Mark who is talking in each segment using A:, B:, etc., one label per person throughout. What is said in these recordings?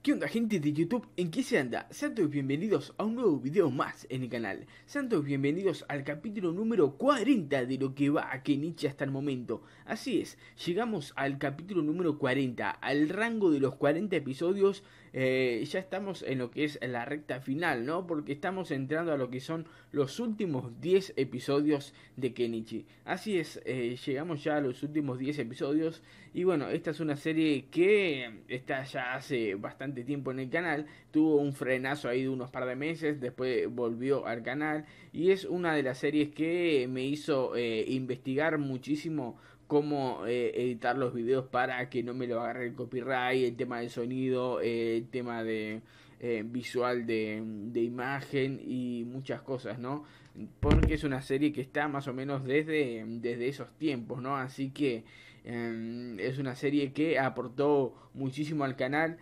A: ¿Qué onda, gente de YouTube? ¿En qué se anda? Sean todos bienvenidos a un nuevo video más en el canal. Sean todos bienvenidos al capítulo número 40 de lo que va a Kenichi hasta el momento. Así es, llegamos al capítulo número 40, al rango de los 40 episodios. Ya estamos en lo que es la recta final, ¿no? Porque estamos entrando a lo que son los últimos 10 episodios de Kenichi. Así es, llegamos ya a los últimos 10 episodios. Y bueno, esta es una serie que está ya hace bastante tiempo en el canal. Tuvo un frenazo ahí de unos par de meses, después volvió al canal. Y es una de las series que me hizo investigar muchísimo cómo editar los videos para que no me lo agarre el copyright, el tema del sonido, el tema de visual de imagen y muchas cosas, ¿no? Porque es una serie que está más o menos desde esos tiempos, ¿no? Así que es una serie que aportó muchísimo al canal.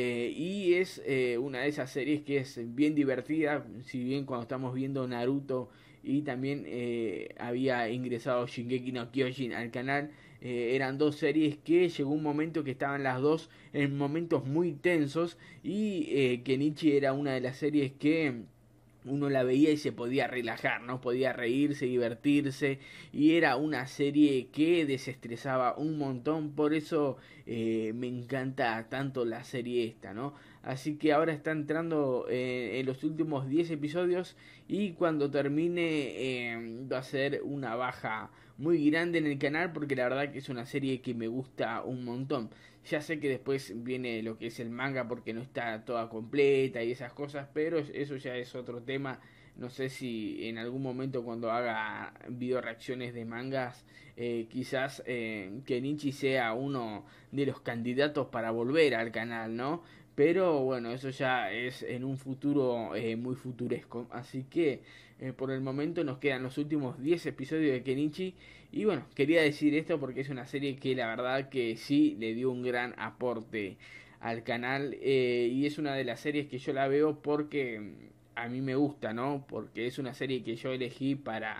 A: Y es una de esas series que es bien divertida. Si bien cuando estamos viendo Naruto y también había ingresado Shingeki no Kyojin al canal, eran dos series que llegó un momento que estaban las dos en momentos muy tensos. Y Kenichi era una de las series que uno la veía y se podía relajar, ¿no? Podía reírse, divertirse, y era una serie que desestresaba un montón. Por eso me encanta tanto la serie esta, ¿no? Así que ahora está entrando en los últimos 10 episodios, y cuando termine va a ser una baja muy grande en el canal, porque la verdad que es una serie que me gusta un montón. Ya sé que después viene lo que es el manga porque no está toda completa y esas cosas, pero eso ya es otro tema. No sé si en algún momento cuando haga video reacciones de mangas, quizás Kenichi sea uno de los candidatos para volver al canal, ¿no? Pero bueno, eso ya es en un futuro muy futuresco. Así que por el momento nos quedan los últimos 10 episodios de Kenichi. Y bueno, quería decir esto porque es una serie que la verdad que sí le dio un gran aporte al canal. Y es una de las series que yo la veo porque a mí me gusta, ¿no? Porque es una serie que yo elegí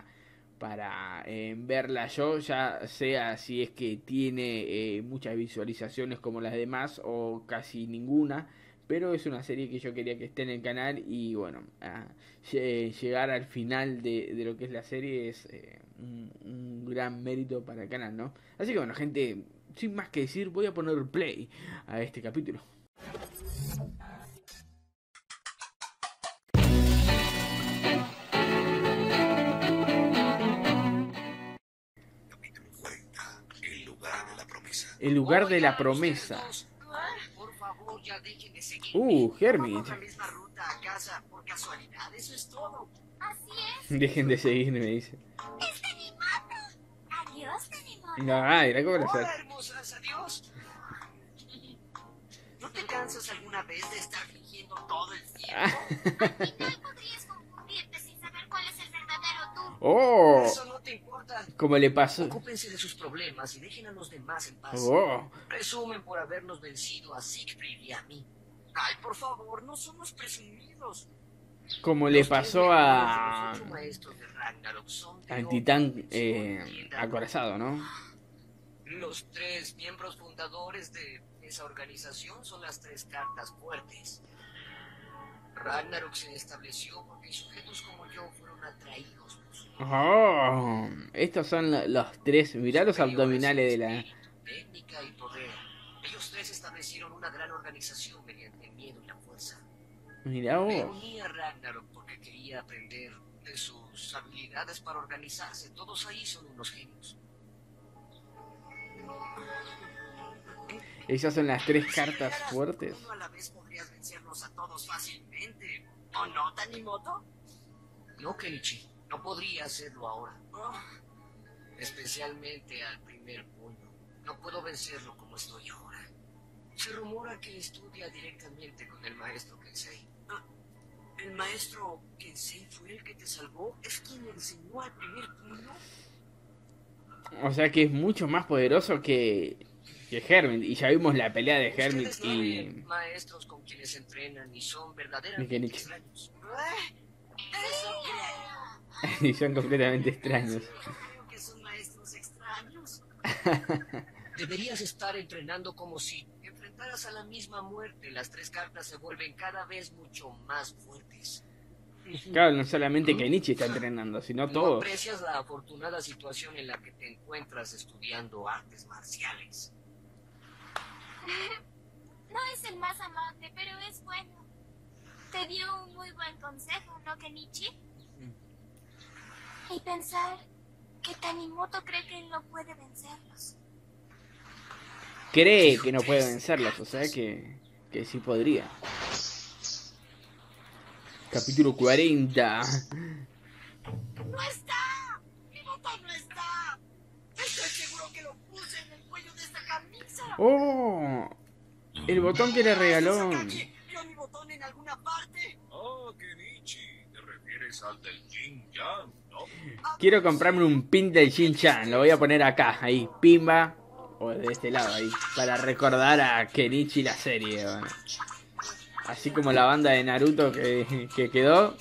A: para verla yo, ya sea si es que tiene muchas visualizaciones como las demás o casi ninguna. Pero es una serie que yo quería que esté en el canal. Y bueno, llegar al final de lo que es la serie es un gran mérito para el canal, ¿no? Así que bueno, gente, sin más que decir, voy a poner play a este capítulo.
B: Capítulo 40. El lugar de la promesa.
A: El lugar de la promesa.
C: Por favor, ya dejen de seguirme.
A: Hermit.
C: Vamos la misma ruta a casa por casualidad, eso es todo.
D: Así es.
A: Dejen de seguirme, me dice.
D: ¡Es Tanimoto! Adiós, Tanimoto.
A: No, era como la
C: Hola, hermosas, adiós. ¿No te cansas alguna vez de estar fingiendo todo el tiempo?
D: Al final podrías confundirte sin saber cuál es el verdadero tú.
A: Oh,
C: Eso no te importa.
A: como le pasó.
C: Ocúpense de sus problemas y dejen a los demás en paz.
A: Oh,
C: Presumen por habernos vencido a Siegfried y a mí. Ay, por favor, no somos presumidos.
A: como le
C: Los
A: pasó
C: tres
A: a
C: miembros de los 8 maestros de Ragnarok son de
A: al
C: orden,
A: titán
C: mención,
A: acorazado, ¿no?
C: Los 3 miembros fundadores de esa organización son las 3 cartas fuertes. Ragnarok se estableció porque sujetos como yo fueron atraídos por su
A: Oh, estos son los tres. Mirá los abdominales de la.
C: espíritu, técnica y poder. Ellos 3 establecieron una gran organización mediante el miedo y la fuerza.
A: Mirá
C: Me
A: vos.
C: uní a Ragnarok porque quería aprender de sus habilidades para organizarse. Todos ahí son unos genios.
A: Esas son las tres cartas fuertes.
C: Uno a la vez podrías vencernos a todos fácilmente. ¿O no, Tanimoto? No, Kenichi. No podría hacerlo ahora. Especialmente al primer puño. No puedo vencerlo como estoy ahora. Se rumora que estudia directamente con el maestro Kensei. ¿El maestro Kensei fue el que te salvó? ¿Es quien enseñó al primer puño?
A: O sea que es mucho más poderoso que Hermit. Y ya vimos la pelea de Hermit
C: Ustedes no
A: y.
C: ven maestros con quienes entrenan y son
A: Y
C: verdaderamente
A: Kenichi.
C: extraños. Eso creo.
A: Y son completamente extraños.
C: Creo que son maestros extraños. Deberías estar entrenando como si enfrentaras enfrentaras a la misma muerte, las 3 cartas se vuelven cada vez mucho más fuertes.
A: Claro, no solamente Kenichi está entrenando, sino
C: No
A: todos.
C: aprecias la afortunada situación en la que te encuentras estudiando artes marciales.
D: No es el más amable, pero es bueno. Te dio un muy buen consejo, ¿no, Kenichi? Y pensar que Tanimoto cree que él no puede vencerlos.
A: Cree que no puede vencerlos, o sea que sí podría. Capítulo 40.
C: ¡No está! ¡Mi botón no está! Estoy seguro que lo puse en el cuello de esta camisa.
A: ¡Oh! El botón que le regaló.
C: Sasaki, ¿vio mi botón en alguna parte?
B: Oh, Kenichi, ¿te refieres al del Jin Yang, no?
A: Quiero comprarme un pin del Shin-Chan. Lo voy a poner acá, ahí, pimba. O de este lado, ahí. Para recordar a Kenichi la serie. Bueno. Así como la banda de Naruto que quedó.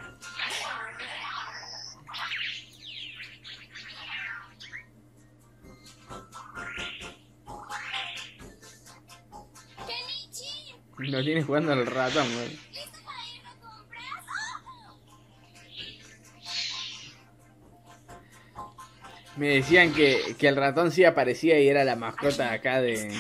D: ¡Kenichi!
A: Lo tiene jugando al ratón, güey.
D: ¿Listo para ir a compras?
A: Me decían que el ratón sí aparecía y era la mascota acá de...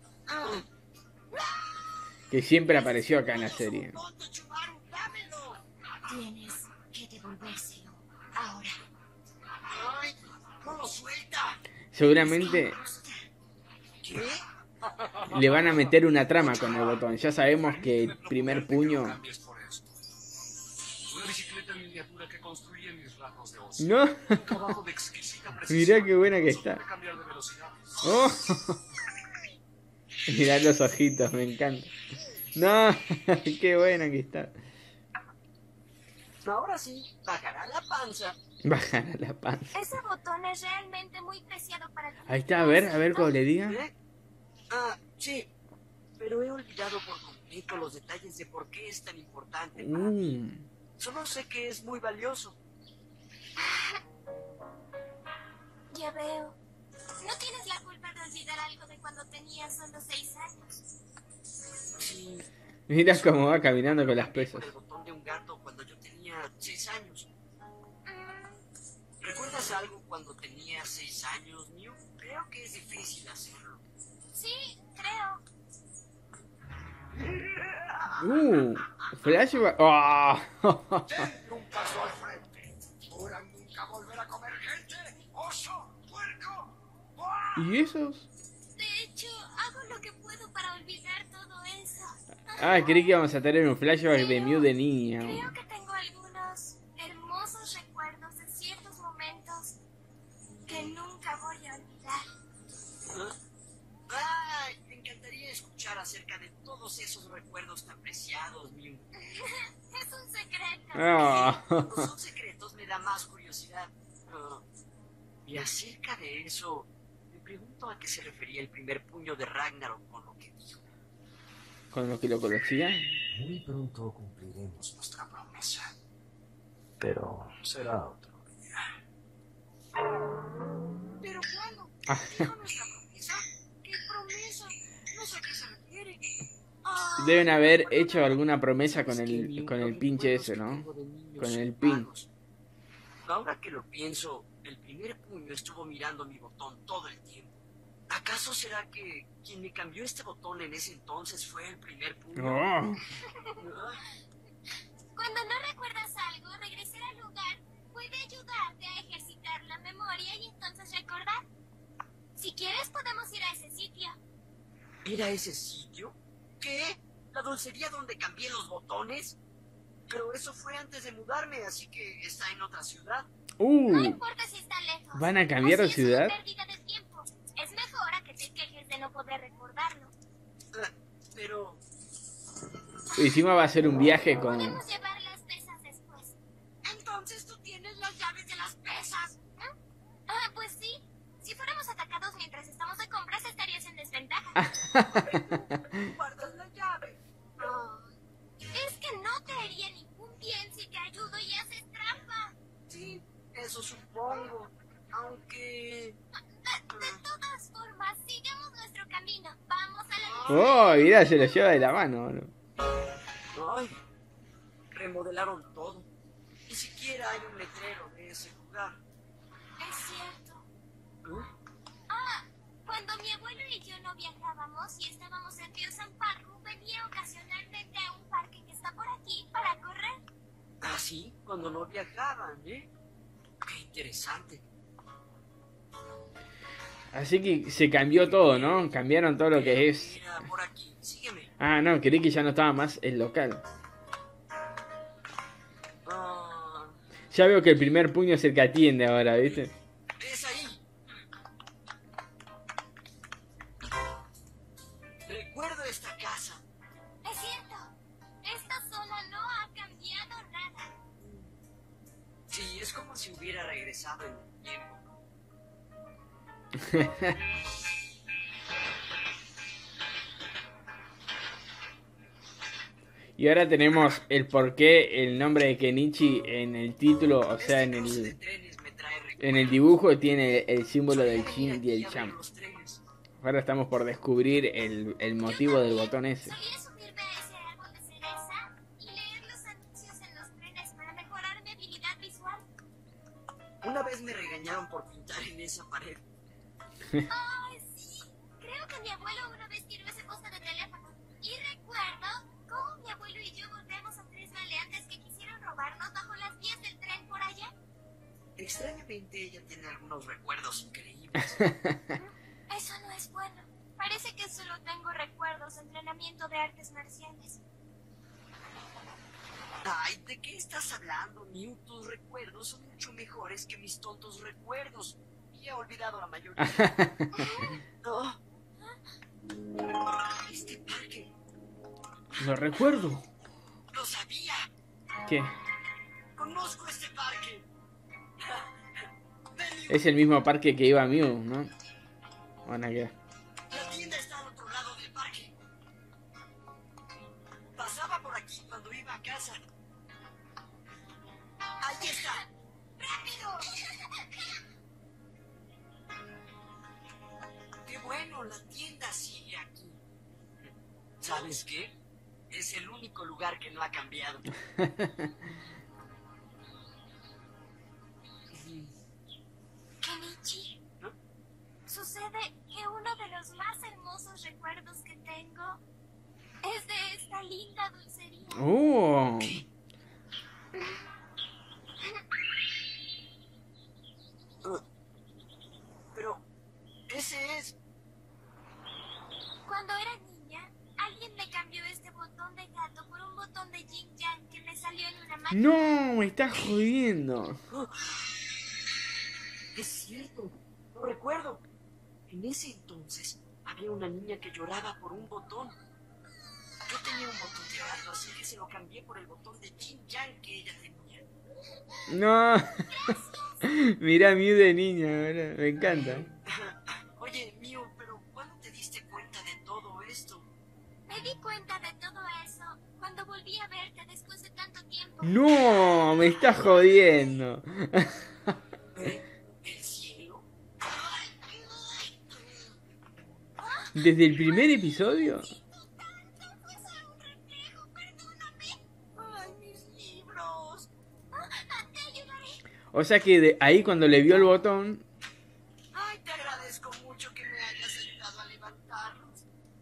A: Que siempre apareció acá en la serie.
C: ¡Tonto, Chumaru, dámelo!
D: Tienes que devolvérselo ahora.
C: ¡Ay! ¡No lo suelta!
A: Seguramente
C: ¿Qué?
A: le van a meter una trama con el botón. Ya sabemos que el primer puño...
B: Cambies por esto. Una bicicleta en miniatura que construí en mis ratos de ocio.
A: No,
B: Un trabajo de exquisita precisión.
A: mirá qué buena que está.
B: Puede cambiar de velocidades.
A: Oh. Mirá los ojitos, me encanta. No, qué buena que está.
C: Ahora sí, bajará la panza.
A: Bajar a la panza.
D: Ese botón es realmente muy preciado para ti.
A: Ahí está, a ver cómo le diga.
C: ¿Eh? Ah, sí. Pero he olvidado por completo los detalles de por qué es tan importante para mí. Solo sé que es muy valioso.
D: Ya veo. No tienes la culpa de olvidar algo de cuando tenías solo 6 años.
C: Sí.
A: Mira cómo va caminando con las pesas.
C: Por el botón de un gato cuando yo tenía 6 años.
D: Mm,
C: ¿Recuerdas algo cuando tenía 6 años, Mew? Creo que es difícil hacerlo.
D: sí, creo.
A: Flashback. Oh.
B: Ten un paso al frente. ¿Juran nunca volver a comer gente? ¡Oso! ¡Puerco! ¡Buah!
A: ¿Y esos?
D: De hecho, hago lo que puedo para olvidar todo eso.
A: Ah, creí que íbamos a tener un flashback de Mew de niña.
D: Creo que tengo algunos hermosos recuerdos de ciertos momentos que nunca voy a olvidar.
C: Ay, me encantaría escuchar acerca de todos esos recuerdos tan preciados, Mew.
D: Es un secreto.
A: Ah.
C: Cuando son secretos me da más curiosidad. Y acerca de eso, me pregunto a qué se refería el primer puño de Ragnarok con lo que dijo.
A: Con lo que lo conocía.
B: Muy pronto cumpliremos nuestra promesa. Pero será otro día.
C: ¿Pero cuándo?
A: Ah.
C: ¿Dijo nuestra promesa? ¿Qué promesa? No sé a qué se refiere.
A: Deben haber hecho alguna promesa con el pinche ese, ¿no? Con el pin.
C: Ahora que lo pienso, el primer puño estuvo mirando mi botón todo el tiempo. ¿Acaso será que quien me cambió este botón en ese entonces fue el primer puño?
A: Oh.
D: Cuando no recuerdas algo, regresar al lugar puede ayudarte a ejercitar la memoria y entonces recordar. Si quieres, podemos ir a ese sitio.
C: ¿Ir a ese sitio? ¿Qué? ¿La dulcería donde cambié los botones? Pero eso fue antes de mudarme, así que está en otra ciudad.
D: No importa si está lejos.
A: ¿Van a cambiar de
D: Así
A: ciudad?
D: Es una pérdida de tiempo. Es mejor a que te quejes de no poder recordarlo.
C: Pero...
A: Encima va a ser un viaje con...
D: Podemos llevar las pesas después.
C: Entonces tú tienes las llaves de las pesas.
D: Ah, pues sí. Si fuéramos atacados mientras estamos de compras, estarías en desventaja.
C: Guardas la llave.
D: Es que no te haría ningún bien si te ayudo y haces trampa.
C: Sí, eso supongo. Aunque...
D: De todas formas, sigamos nuestro camino. Vamos a la
A: Oh, mirá, se lo lleva de la mano, boludo.
C: Ay, remodelaron todo. Ni siquiera hay un letrero de ese lugar.
D: Es cierto.
C: ¿Eh?
D: Cuando mi abuelo y yo no viajábamos y estábamos en Biosan Park, venía ocasionalmente a un parque que está por aquí para correr.
C: Ah, sí, cuando no viajaban, ¿eh? Qué interesante.
A: Así que se cambió todo, ¿no? Cambiaron todo lo que es.
C: Mira, por aquí, sígueme.
A: Ah, no, creí que ya no estaba más el local.
C: Ah,
A: Ya veo que el primer puño es el que atiende ahora, ¿viste?
C: es ahí. Recuerdo esta casa.
D: Es cierto. Esta zona no ha cambiado nada.
C: Sí, es como si hubiera regresado en el tiempo.
A: Y ahora tenemos el porqué, el nombre de Kenichi en el título, o sea,
C: Este cruce de
A: en
C: trenes me trae
A: el dibujo tiene el símbolo del
C: recuerdos.
A: Shin y el
C: Aquí
A: Cham.
C: abren los trenes.
A: Ahora estamos por descubrir el motivo del botón ese.
D: Solía subirme a ese árbol de cereza y leer los anuncios en los trenes para mejorar mi habilidad visual.
C: Una vez me regañaron por pintar en esa pared.
D: ¡Ay, sí! Creo que mi abuelo una vez tiró ese poste de teléfono. Y recuerdo cómo mi abuelo y yo volvemos a 3 maleantes que quisieron robarnos bajo las vías del tren por allá.
C: Extrañamente ella tiene algunos recuerdos increíbles.
D: Eso no es bueno. Parece que solo tengo recuerdos de entrenamiento de artes marciales.
C: Ay, ¿de qué estás hablando, Mew? Tus recuerdos son mucho mejores que mis tontos recuerdos. Y he olvidado la mayoría. Oh. Este parque,
A: Lo recuerdo.
C: lo sabía.
A: ¿Qué?
C: Conozco este parque. Ven, Mew.
A: Es el mismo parque que iba Mew, ¿no? Bueno, ¿qué?
C: La tienda está al otro lado del parque. Pasaba por aquí cuando iba a casa. Ahí está. ¡Rápido! Qué bueno, la tienda sigue aquí. ¿Sabes qué? Es el único lugar que no ha cambiado.
D: Kenichi,
C: ¿No?
D: sucede que uno de los más hermosos recuerdos que tengo es de esta linda dulcería.
A: ¡Oh!
C: Pero ese es...
D: Cuando era niña, alguien me cambió este botón de gato por un botón de yin yang que me salió en una máquina.
A: ¡No! Me estás jodiendo.
C: Es cierto, lo recuerdo. En ese entonces había una niña que lloraba por un botón. Yo tenía un botón de gato, así que se lo cambié por el botón de Jin Yang que ella tenía.
A: No. Mira Mew de niña, ahora. Me encanta.
C: Oye, Mew, pero ¿cuándo te diste cuenta de todo esto?
D: Me di cuenta de todo eso cuando volví a verte después de tanto tiempo.
A: No, me estás jodiendo.
C: ¿El cielo?
A: ¿Desde el primer episodio?
D: Fue solo un reflejo, perdóname.
C: ¡Ay, mis libros!
D: Te ayudaré.
A: O sea que de ahí cuando le vio el botón.
C: ¡Ay, te agradezco mucho que me hayas ayudado a levantarlos!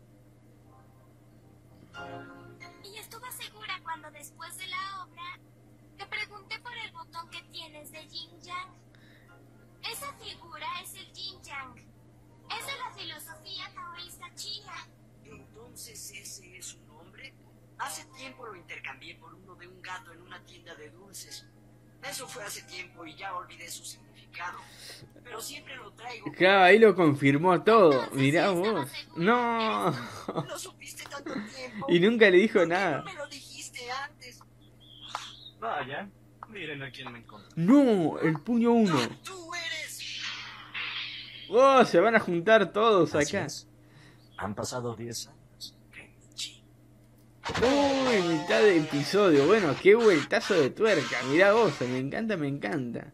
D: Y estuve segura cuando después de la obra te pregunté por el botón que tienes de Yin Yang. Esa figura es el Yin Yang. Es de la filosofía taoísta china.
C: Entonces, ¿ese es su nombre? Hace tiempo lo intercambié por uno de un gato en una tienda de dulces. Eso fue hace tiempo y ya olvidé su significado. Pero siempre lo traigo.
A: Claro, ahí lo confirmó todo. Mirá vos. No.
C: Lo supiste tanto tiempo.
A: Y nunca le dijo
C: ¿Por qué
A: nada.
C: no me lo dijiste antes?
E: Vaya, miren a quién me encontré.
A: No, el puño 1.
C: ¡Tú eres!
A: Oh, se van a juntar todos
E: Así
A: acá.
E: es. Han pasado 10 años.
C: Kenichi.
A: Uy, mitad de episodio. Bueno, qué vueltazo de tuerca. Mirá vos, me encanta, me encanta.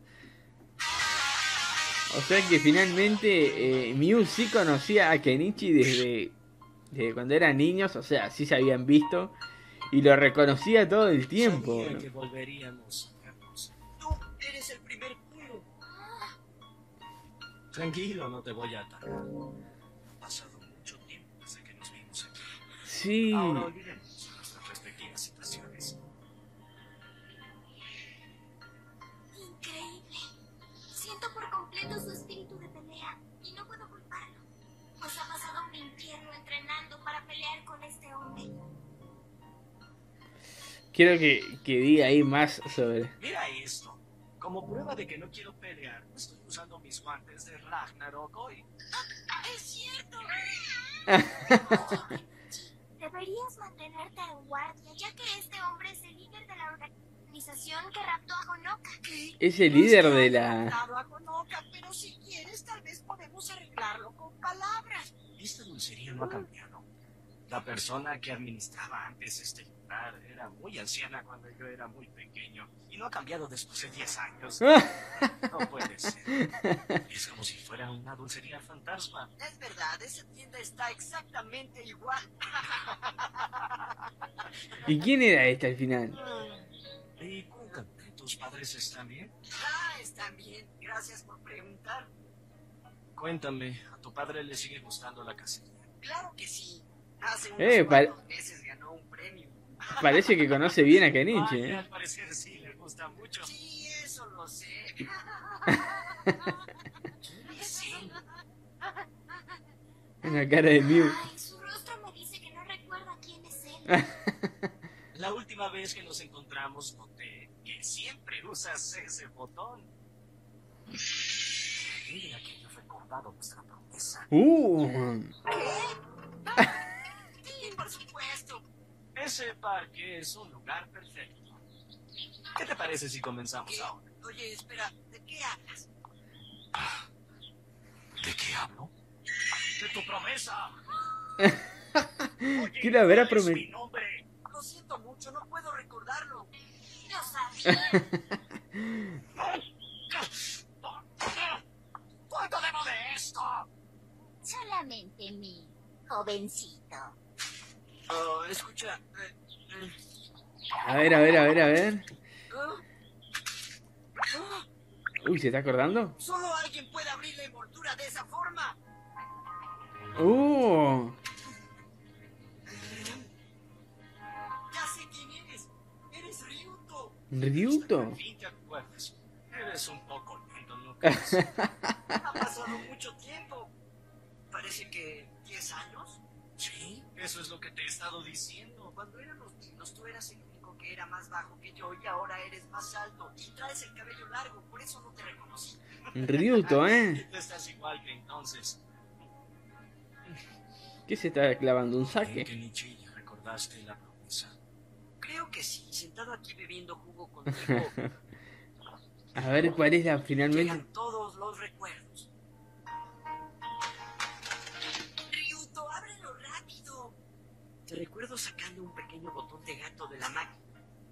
A: O sea que finalmente Mew sí conocía a Kenichi Desde cuando eran niños, o sea, sí se habían visto. Y lo reconocía todo el tiempo.
E: Sabía
A: ¿no?
E: que volveríamos a vernos.
C: Tú eres el primer culo.
E: Tranquilo, no te voy a atacar. Ha pasado mucho tiempo desde que nos vimos aquí.
A: Sí.
E: Ahora olvidemos nuestras respectivas situaciones.
D: Increíble. Siento por completo su espíritu de pelea y no puedo culparlo. Pues ha pasado un infierno entrenando para pelear con este hombre.
A: Quiero que diga ahí más sobre...
E: Mira esto. Como prueba de que no quiero pelear, estoy usando mis guantes de Ragnarok hoy.
D: ¡Es cierto! Deberías mantenerte en guardia, ya que este hombre es el líder de la organización que raptó a Honoka.
C: ¿Qué?
A: Es el
C: No es
A: líder
C: que
A: de
C: haya
A: la...
C: matado a Honoka, pero si quieres, tal vez podemos arreglarlo con palabras.
E: Esta dulcería no ha cambiado. La persona que administraba antes este lugar era muy anciana cuando yo era muy pequeño. Y no ha cambiado después de 10 años. No puede ser. Es como si fuera una dulcería fantasma.
C: Es verdad, esa tienda está exactamente igual.
A: ¿Y quién era este al final?
E: Y cuéntame, ¿tus padres están bien?
C: Están bien. Gracias por preguntar.
E: Cuéntame, ¿a tu padre le sigue gustando la cacería?
C: Claro que sí. Hace unos
A: pa-
C: cuantos meses ganó un premio.
A: Parece que conoce bien a Kenichi,
E: Vaya,
A: ¿eh?
E: al parecer sí le gusta mucho.
C: Sí, eso lo sé.
E: Sí.
A: Una cara de Mew.
D: Ay, su rostro me dice que no recuerda quién es él.
E: La última vez que nos encontramos noté que siempre usas ese botón. Mira que yo he recordado nuestra promesa.
C: Sí, por supuesto.
E: Ese parque es un lugar perfecto. ¿Qué te parece si comenzamos
C: ¿Qué?
E: ahora?
C: Oye, espera, ¿de qué hablas?
E: ¿De qué hablo? ¡De tu promesa!
A: Quiero haber
E: ¿cuál es mi
A: prometido.
E: nombre?
C: Lo siento mucho, no puedo recordarlo.
D: Lo sabía.
E: ¿Cuánto debo de esto?
D: Solamente mi jovencito.
C: Oh, escucha.
A: A ver, a ver, a ver, a ver.
C: Ah, ah,
A: Uy, ¿se está acordando?
C: Solo alguien puede abrir la envoltura de esa forma. Ya sé quién eres. Eres Ryuto.
A: ¿Ryuto?
E: Al fin te acuerdas. Eres un poco lento, ¿no crees?
C: Ha pasado mucho tiempo. Parece que 10 años.
E: Sí, eso es lo que te he estado diciendo.
C: Cuando éramos niños, tú eras el único que era más bajo que yo y ahora eres más alto y traes el cabello largo, por eso no te reconocí.
A: Ryuto, ¿eh?
E: Tú estás igual que entonces.
A: ¿Qué se está clavando? ¿Un
E: ¿En
A: saque?
E: Kenichi recordaste la promesa?
C: Creo que sí, sentado aquí bebiendo jugo contigo,
A: A ver cuál es la finalmente.
C: llegan todos los recuerdos. Ryuto, ábrelo rápido. Te recuerdo sacando un pequeño botón de gato de la máquina.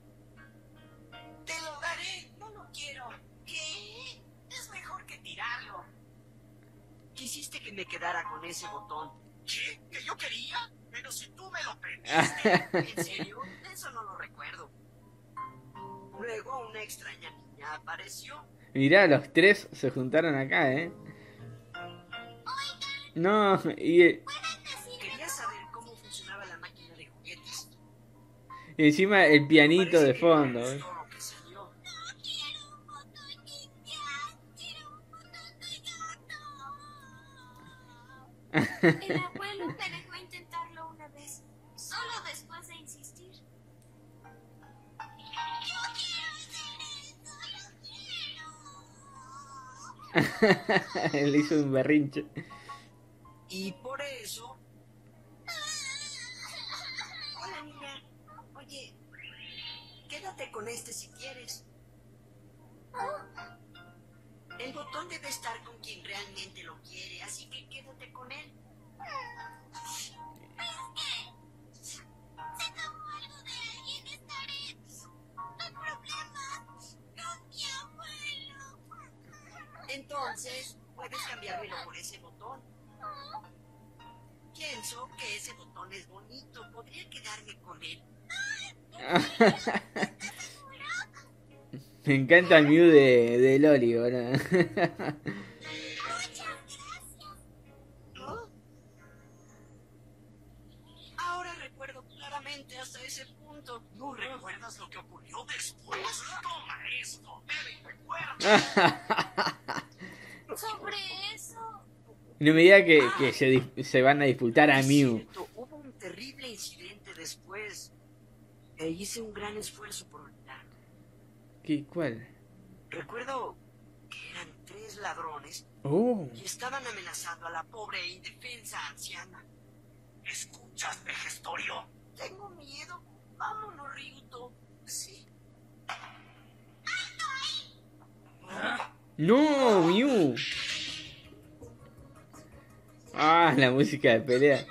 C: Te lo daré, no lo quiero. ¿Qué? Es mejor que tirarlo. Quisiste que me quedara con ese botón.
E: ¿Qué? ¿Que yo quería? Pero si tú me lo pediste.
C: ¿En serio? Eso no lo recuerdo. Luego una extraña niña apareció.
A: Mirá, los tres se juntaron acá, ¿eh? No, y
C: Quería saber cómo funcionaba la máquina de juguetes.
A: encima el pianito
C: Parece
A: de
C: que
A: fondo,
C: me
A: ¿eh?
C: gustó lo que salió.
D: Quiero un botón ninja. Quiero un botón de gato. El abuelo me dejó intentarlo una vez, solo después de insistir. Yo quiero hacer esto, lo quiero.
A: Le hizo un berrinche.
C: Y por eso... Hola, niña. Oye, quédate con este si quieres. El botón debe estar con quien realmente lo quiere, así que quédate con él.
D: Se tomó algo de alguien, estaré. No hay problema. Con mi abuelo.
C: Entonces, puedes cambiármelo por ese botón. Pienso que ese botón es bonito. Podría quedarme con él.
A: Me encanta el Mew de Loli, boludo.
C: ¿No? Ahora recuerdo claramente hasta ese punto.
E: ¿No recuerdas lo que ocurrió después? Toma esto, bebe y recuerda.
D: Sobre eso.
A: No me diga que se van a disputar a
C: Es
A: Mew.
C: cierto, hubo un terrible incidente después. E hice un gran esfuerzo por olvidarlo.
A: ¿Qué? ¿Cuál?
C: Recuerdo que eran 3 ladrones
A: Oh.
C: y estaban amenazando a la pobre e indefensa anciana.
E: ¿Escuchas, Vejestorio?
C: Tengo miedo. Vámonos, Ryuto. Sí.
A: No, Mew. Ah, la música de pelea.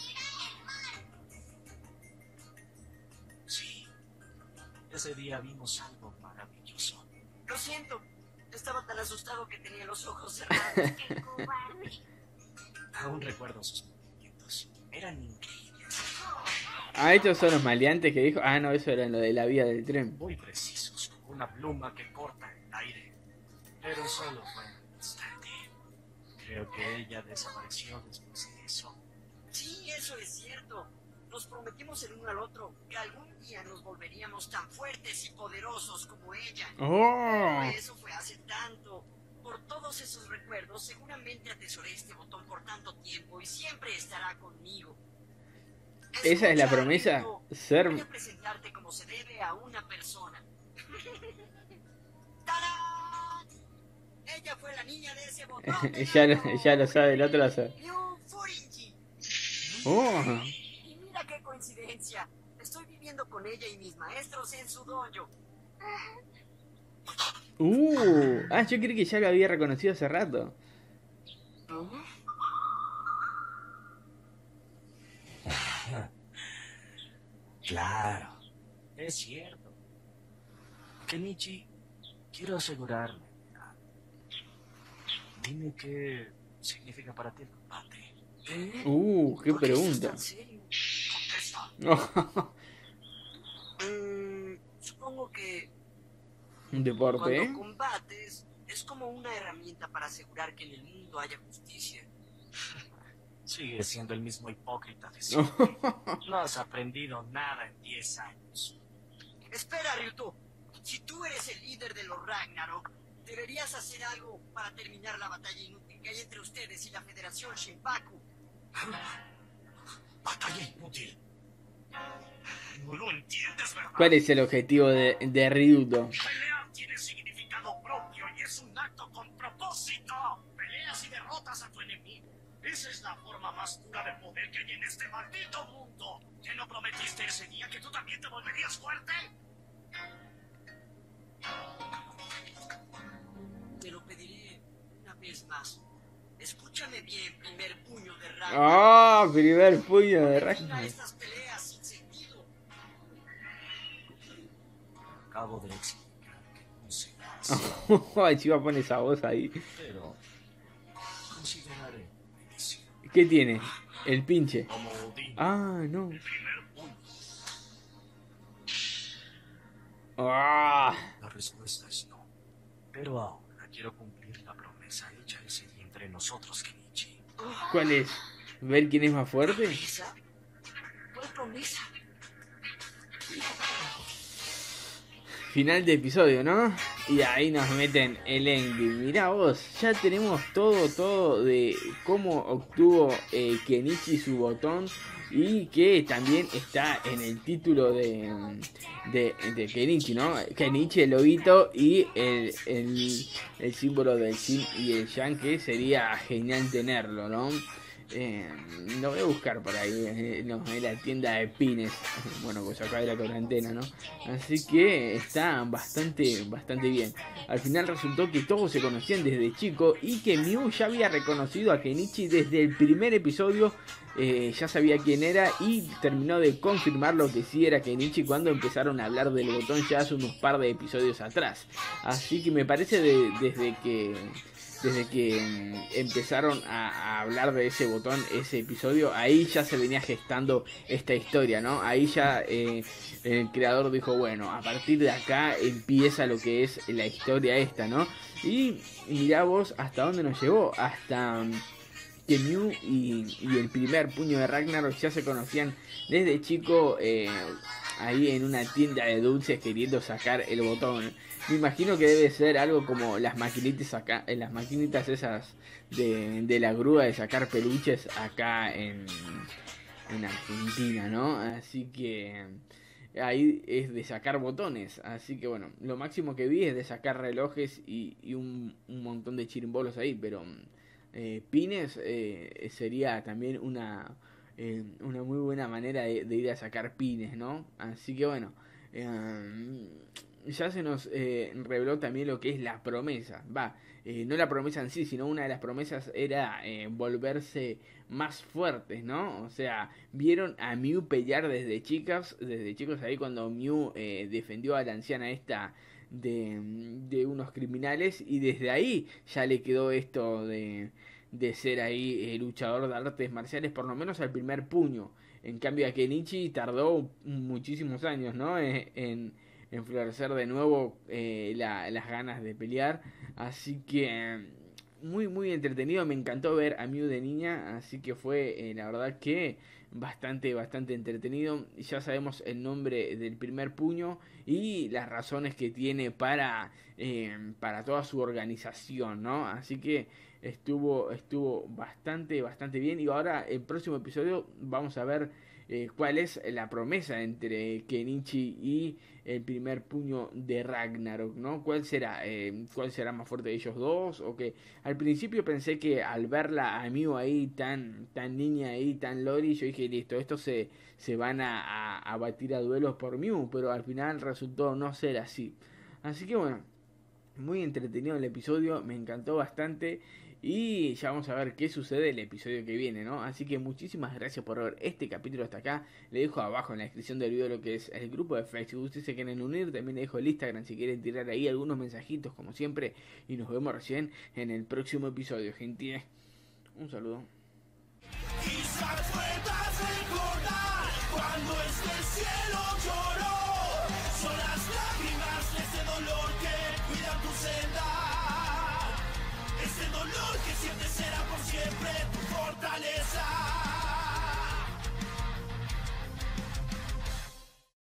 E: Sí. Ese día vimos algo maravilloso.
C: Lo siento. Estaba tan asustado que tenía los ojos cerrados.
D: Qué cobarde.
E: Aún recuerdo sus movimientos. Eran increíbles.
A: Ah, estos son los maleantes que dijo. Ah, no, eso era lo de la vía del tren.
E: Muy precisos, como una pluma que corta el aire. Pero solo fue un instante. Creo que ella desapareció después de eso.
C: Sí, eso es cierto. Nos prometimos el uno al otro que algún día nos volveríamos tan fuertes y poderosos como ella.
A: Oh.
C: Eso fue hace tanto. Por todos esos recuerdos, seguramente atesoré este botón por tanto tiempo y siempre estará conmigo.
A: Esa es la
C: Escucha,
A: promesa.
C: Ryuto,
A: Ser.
C: voy a presentarte como se debe a una persona. ¡Tarán! Ella fue la niña de ese botón.
A: ya lo sabe, el otro lo sabe.
C: Ryu Furinji.
A: Oh.
C: Y mira qué coincidencia. Estoy viviendo con ella y mis maestros en su dojo.
A: Ah, yo creí que ya lo había reconocido hace rato.
E: Claro, es cierto. Kenichi, quiero asegurarme. Dime qué significa para ti el combate.
C: ¿Eh?
A: Qué
C: ¿Por qué estás
A: pregunta.
C: tan serio?
E: Contesta.
C: Supongo que
A: Un deporte,
C: cuando
A: ¿eh?
C: combates es como una herramienta para asegurar que en el mundo haya justicia.
E: Sigue siendo el mismo hipócrita de siempre. No has aprendido nada en 10 años.
C: Espera, Ryuto. Si tú eres el líder de los Ragnarok, deberías hacer algo para terminar la batalla inútil que hay entre ustedes y la Federación Shinpaku.
E: Batalla inútil. No lo entiendes, ¿verdad?
A: ¿Cuál es el objetivo de Ryuto?
E: Pelear tiene significado propio y es un acto con propósito. Peleas y derrotas a tu enemigo. Esa es la forma más pura de poder que hay en este maldito mundo. ¿Qué no prometiste ese día que tú también te volverías fuerte?
C: Te lo pediré una vez más. Escúchame bien, primer puño de Ragnarok.
A: Ah, primer puño de
C: Termina
A: Ragnarok.
C: estas peleas sin sentido.
E: Acabo de explicar que no sé más.
A: Ay, chiva, pone esa voz ahí.
E: Pero consideraré mi decisión.
A: ¿Qué tiene? El pinche.
E: Como Odín,
A: Ah, no.
E: el primer puño.
A: Ah.
E: La respuesta es no. Pero ahora quiero cumplir la promesa hecha ese día entre nosotros, Kenichi.
A: ¿Cuál es? ¿Ver quién es más fuerte?
C: ¿Promesa? ¿Cuál promesa?
A: Final de episodio, ¿no? Y ahí nos meten el ending. Mirá vos, ya tenemos todo de cómo obtuvo Kenichi su botón. Y que también está en el título de Kenichi, ¿no? Kenichi, el lobito y el símbolo del Yin y el Yang, que sería genial tenerlo, ¿no? Lo voy a buscar por ahí, no, en la tienda de pines. Bueno, pues acá hay la cuarentena, ¿no? Así que está bastante bien. Al final resultó que todos se conocían desde chico y que Mew ya había reconocido a Kenichi desde el primer episodio. Ya sabía quién era y terminó de confirmar lo que sí era Kenichi cuando empezaron a hablar del botón ya hace unos par de episodios atrás. Así que me parece desde que empezaron a hablar de ese botón, ese episodio, ahí ya se venía gestando esta historia, ¿no? Ahí ya el creador dijo, bueno, a partir de acá empieza lo que es la historia esta, ¿no? Y mirá vos hasta dónde nos llevó, hasta que Mew y el primer puño de Ragnarok ya se conocían desde chico, ahí en una tienda de dulces queriendo sacar el botón. Me imagino que debe ser algo como las maquinitas acá, las maquinitas esas de la grúa de sacar peluches acá en Argentina, ¿no? Así que ahí es de sacar botones. Así que bueno, lo máximo que vi es de sacar relojes y un montón de chirimbolos ahí, pero pines sería también una muy buena manera de ir a sacar pines, ¿no? Así que bueno, ya se nos reveló también lo que es la promesa. No la promesa en sí, sino una de las promesas era volverse más fuertes, ¿no? O sea, vieron a Mew pelear desde chicos ahí cuando Mew defendió a la anciana esta de unos criminales, y desde ahí ya le quedó esto de ser ahí luchador de artes marciales, por lo menos al primer puño. En cambio a Kenichi tardó muchísimos años, ¿no? En florecer de nuevo las ganas de pelear. Así que muy muy entretenido. Me encantó ver a Mew de niña, así que fue la verdad que bastante entretenido. Ya sabemos el nombre del primer puño y las razones que tiene para toda su organización, ¿no? Así que estuvo bastante bien. Y ahora el próximo episodio vamos a ver cuál es la promesa entre Kenichi y el primer puño de Ragnarok, ¿no? ¿Cuál será más fuerte de ellos dos? O que al principio pensé que al verla a Mew ahí tan niña ahí, tan loli, yo dije, listo, estos se van a batir a duelos por Mew, pero al final resultó no ser así. Así que bueno, muy entretenido el episodio, me encantó bastante. Y ya vamos a ver qué sucede el episodio que viene, ¿no? Así que muchísimas gracias por ver este capítulo hasta acá. Le dejo abajo en la descripción del video lo que es el grupo de Facebook. Si ustedes se quieren unir, también le dejo el Instagram si quieren tirar ahí algunos mensajitos como siempre. Y nos vemos recién en el próximo episodio, gente. Un saludo.
F: Quizás puedas recordar cuando este cielo lloró, son las lágrimas